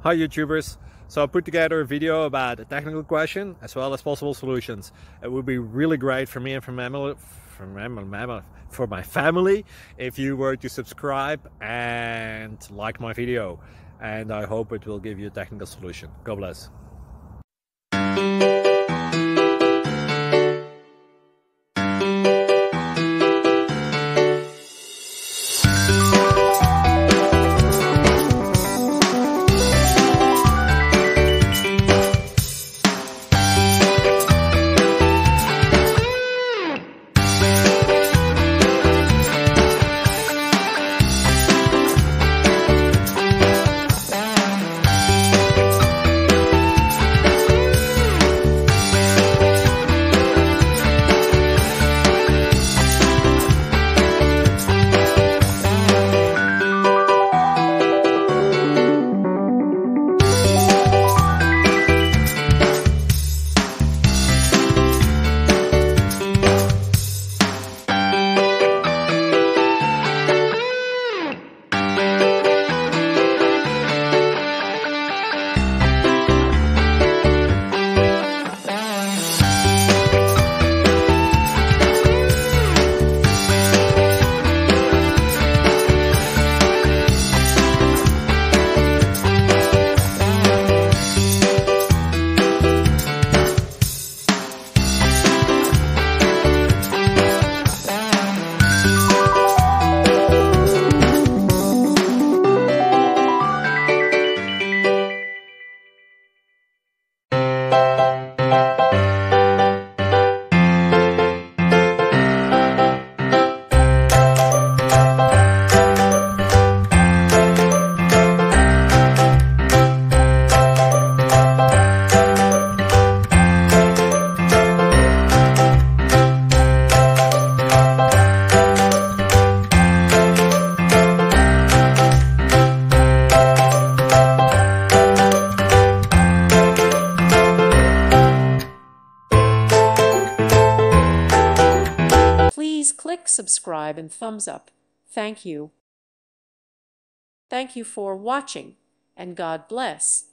Hi YouTubers! So I put together a video about a technical question as well as possible solutions. It would be really great for me and for my family if you were to subscribe and like my video, and I hope it will give you a technical solution. God bless. Please click subscribe and thumbs up. Thank you. Thank you for watching, and God bless.